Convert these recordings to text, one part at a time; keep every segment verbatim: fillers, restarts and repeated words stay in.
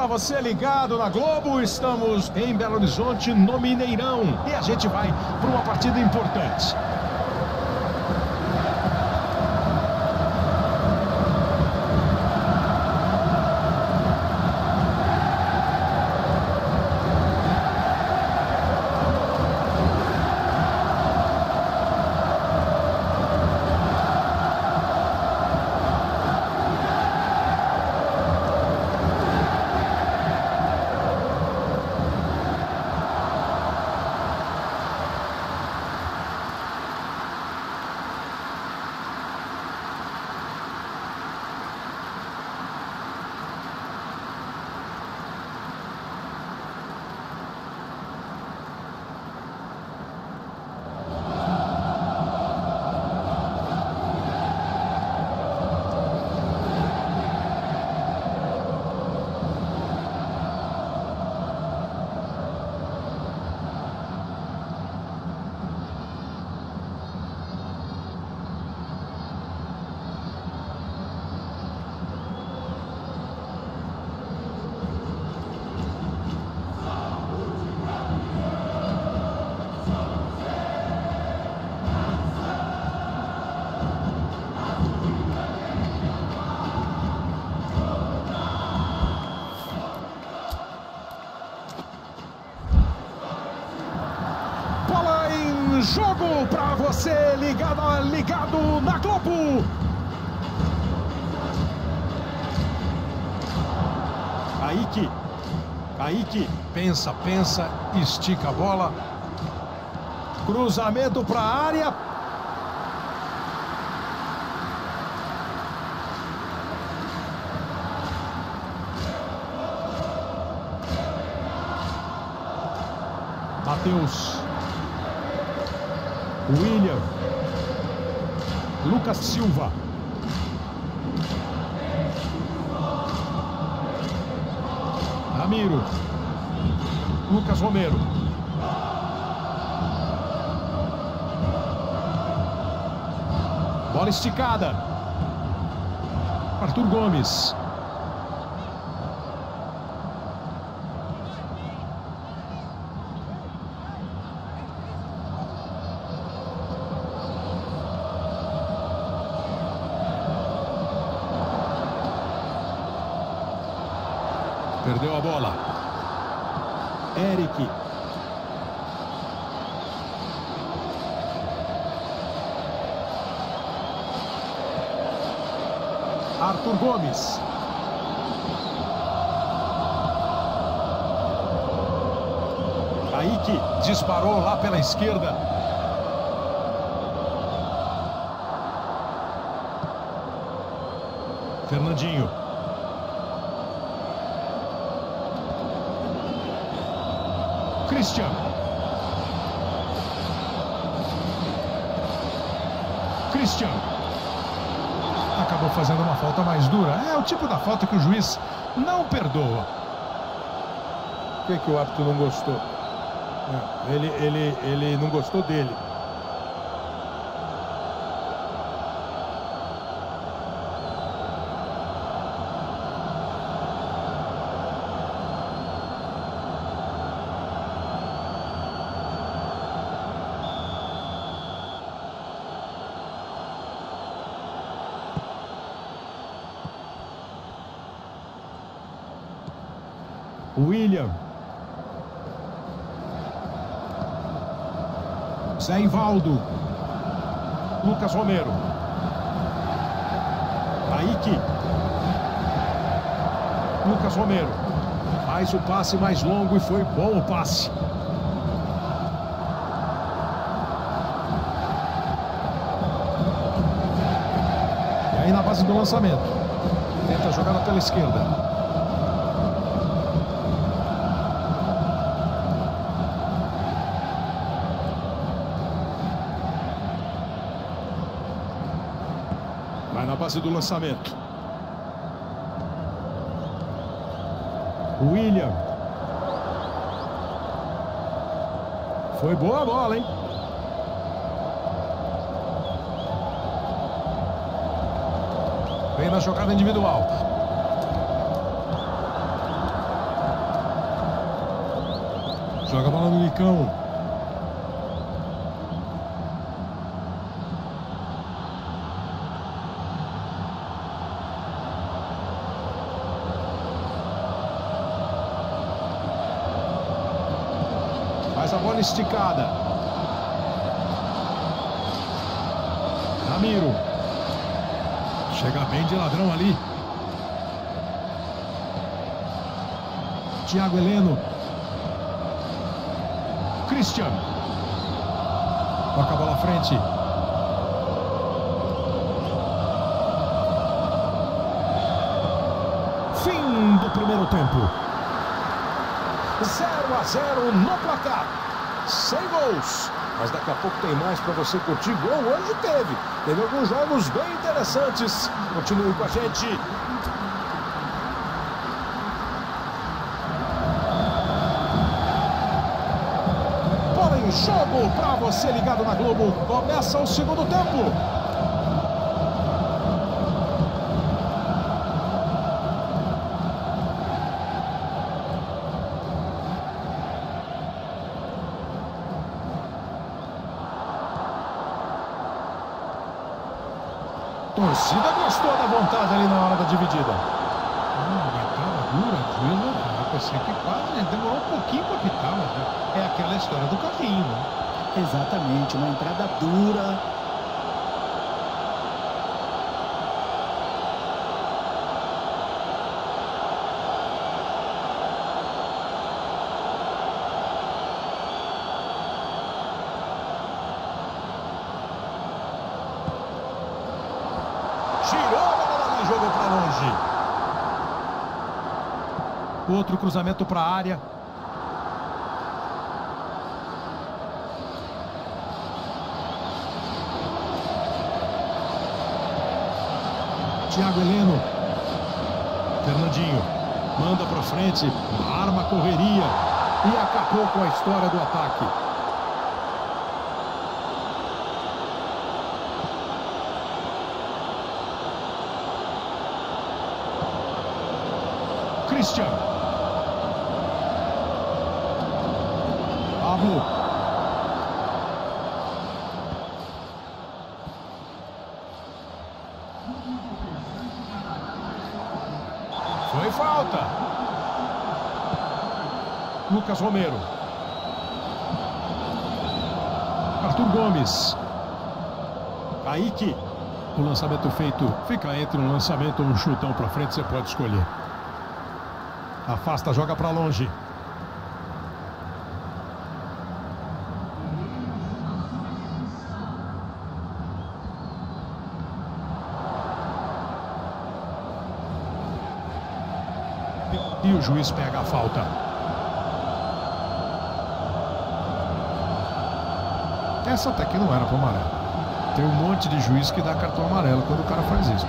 para você ligado na Globo. Estamos em Belo Horizonte, no Mineirão. E a gente vai para uma partida importante. Jogo para você ligado, ligado na Globo. Kaique, Kaique, pensa, pensa, estica a bola. Cruzamento para a área. Matheus. William, Lucas Silva, Ramiro, Lucas Romero, bola esticada, Arthur Gomes. Perdeu a bola. Eric. Arthur Gomes. Kaique disparou lá pela esquerda. Fernandinho. Christian. Christian. Acabou fazendo uma falta mais dura. É o tipo da falta que o juiz não perdoa. Por que, que o árbitro não gostou? É, ele, ele, ele não gostou dele. William. Zé Ivaldo. Lucas Romero. Kaique. Lucas Romero. Faz o passe mais longo e foi bom o passe. E aí na base do lançamento. Tenta a jogada pela esquerda. Vai na base do lançamento. William. Foi boa a bola, hein? Vem na jogada individual. Joga a bola no Nicão. Faz a bola esticada. Ramiro. Chega bem de ladrão ali. Thiago Heleno. Christian. Toca a bola à frente. Fim do primeiro tempo. zero a zero no placar. Sem gols. Mas daqui a pouco tem mais para você curtir. Gol hoje teve. Teve alguns jogos bem interessantes. Continue com a gente. Bola em jogo para você ligado na Globo. Começa o segundo tempo. Torcida gostou da vontade ali na hora da dividida. Uma entrada dura, juiz. Eu pensei que quase, né? Demorou um pouquinho para pitar, mas é aquela história do carrinho, né? Exatamente, uma entrada dura. Tirou a bola e jogou para longe. Outro cruzamento para a área. Thiago Heleno. Fernandinho. Manda para frente. Arma a correria. E acabou com a história do ataque. Christian. Pablo. Foi falta. Lucas Romero. Arthur Gomes. Kaique. O lançamento feito fica entre um lançamento ou um chutão para frente, você pode escolher. Afasta, joga para longe. E o juiz pega a falta. Essa até que não era para amarelo. Tem um monte de juiz que dá cartão amarelo quando o cara faz isso.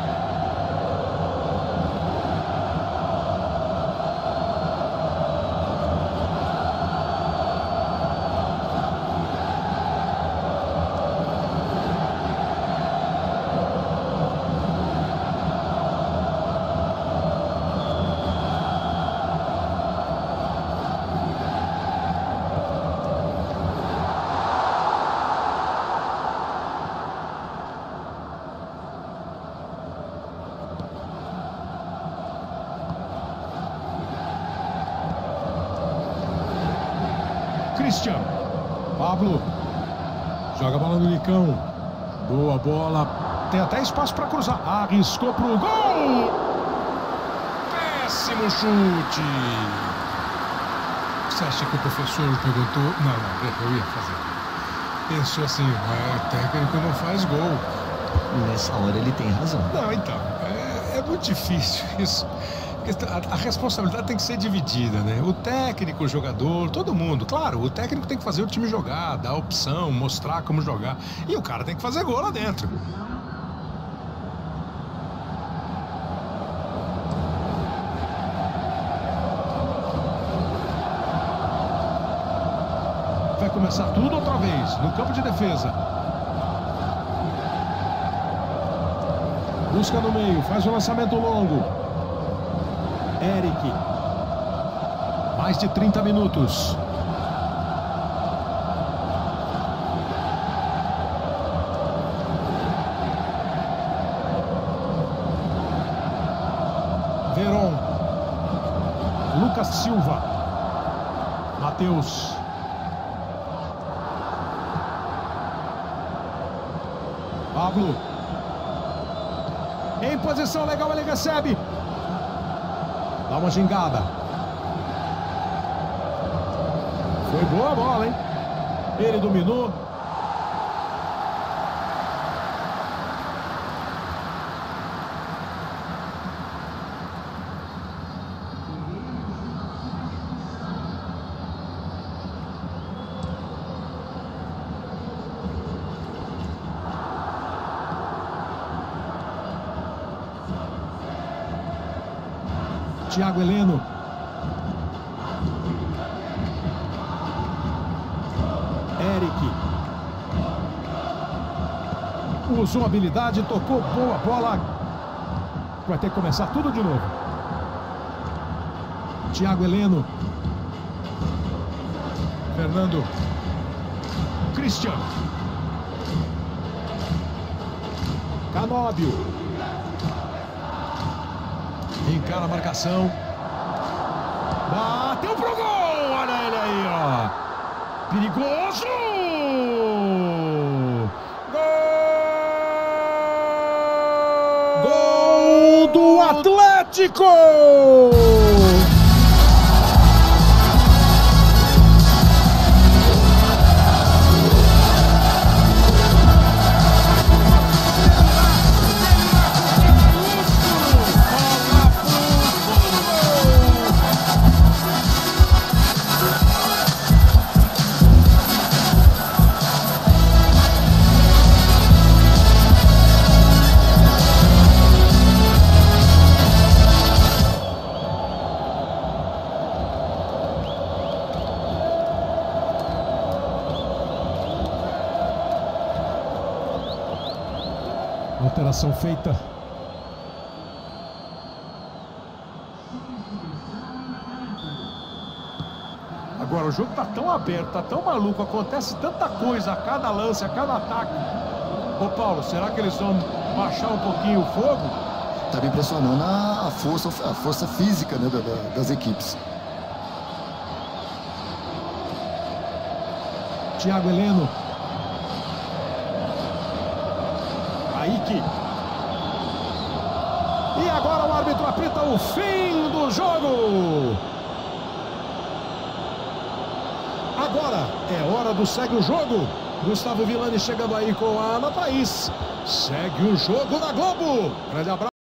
Christian. Pablo. Joga a bola no Nicão. Boa bola. Tem até espaço para cruzar. Arriscou pro gol. Péssimo chute. Você acha que o professor perguntou? Não, não, eu ia fazer. Pensou assim, o técnico não faz gol. Nessa hora ele tem razão. Não, então, é, é muito difícil isso. A, a responsabilidade tem que ser dividida, né? O técnico, o jogador, todo mundo. Claro, o técnico tem que fazer o time jogar, dar opção, mostrar como jogar. E o cara tem que fazer gol lá dentro. Vai começar tudo outra vez, no campo de defesa. Busca no meio, faz o lançamento longo. Eric. Mais de trinta minutos. Silva. Matheus. Pablo. Em posição legal, ele recebe. Dá uma gingada. Foi boa a bola, hein? Ele dominou. Thiago Heleno. Eric. Usou habilidade, tocou boa bola. Vai ter que começar tudo de novo. Thiago Heleno. Fernando. Christian. Canóbio. Encara a marcação. Bateu pro gol. Olha ele aí, ó. Perigoso. Gol! Gol do Atlético! Alteração feita. Agora o jogo tá tão aberto, tá tão maluco, acontece tanta coisa a cada lance, a cada ataque. Ô Paulo, será que eles vão baixar um pouquinho o fogo? Tá me impressionando a força, a força física, né, da, das equipes. Thiago Heleno. Kaique. E agora o árbitro apita o fim do jogo. Agora é hora do segue o jogo. Gustavo Villani chegando aí com a Ana Thaís. Segue o jogo na Globo. Grande abraço.